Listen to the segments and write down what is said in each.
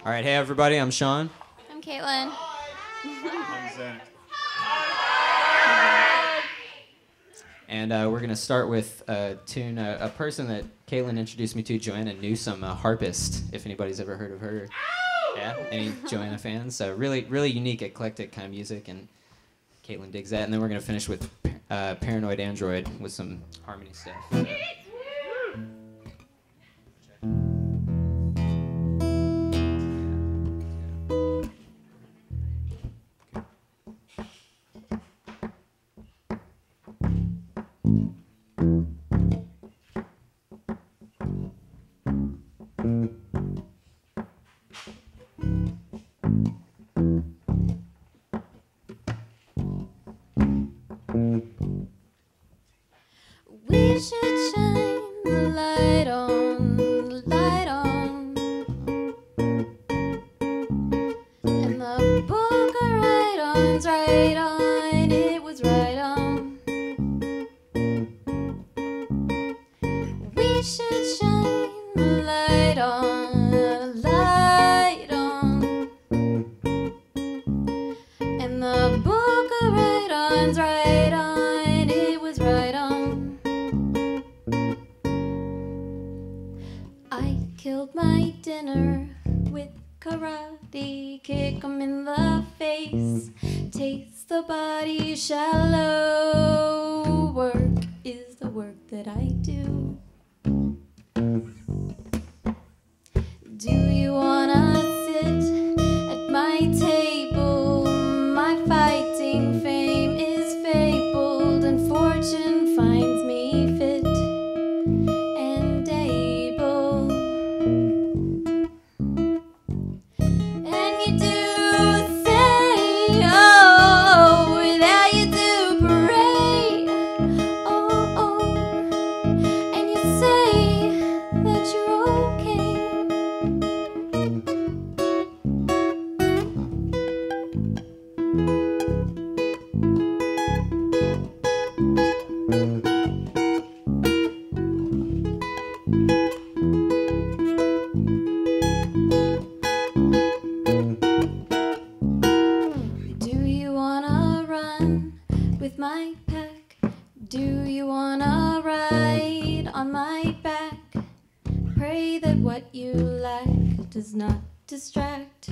All right, hey everybody, I'm Sean. I'm Caitlin. I'm Zach. And we're going to start with a tune, a person that Caitlin introduced me to, Joanna Newsom, a harpist, if anybody's ever heard of her. Yeah, any Joanna fans? So really unique, eclectic kind of music, and Caitlin digs that. And then we're going to finish with Paranoid Android with some harmony stuff. We should shine the light on, the light on. And the book of write-ons, right on, it was right on. We should shine the light on, the light on. And the book of write-ons, right on, it was right on. I killed my dinner with karate, kick 'em in the face, taste the body shallow. Work is the work that I do. Do you wanna sit at my table? My fighting fame is fabled, and fortune finds me fit and able. And you do say, oh, that you do parade, oh, oh, and you say that you're okay. Do you wanna run with my pack? Do you wanna ride on my back? Pray that what you lack does not distract.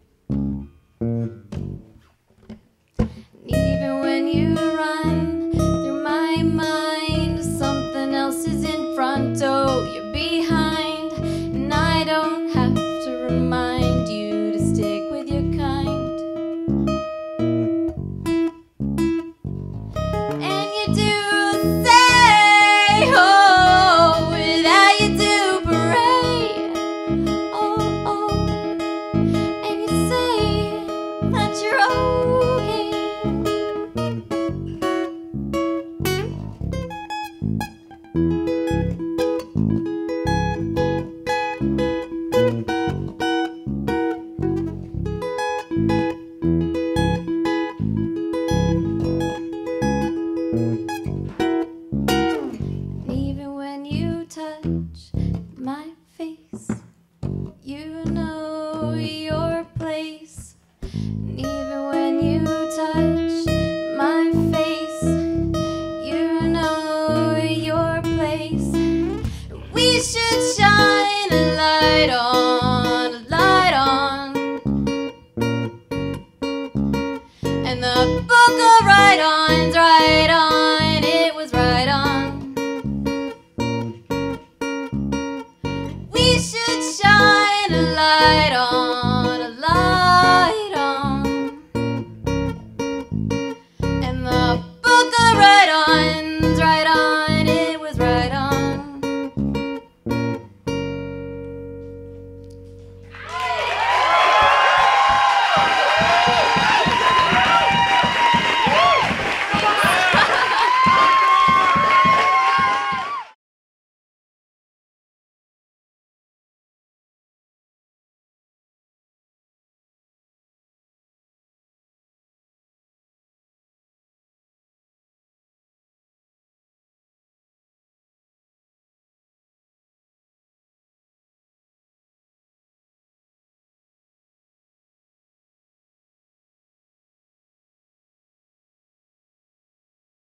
Even when you run through my mind, something else is in front, oh, you're behind. And I don't have to remind you to stick with your kind. And you do say, oh, that you do parade, oh, oh, and you say that you're okay. Even when you touch my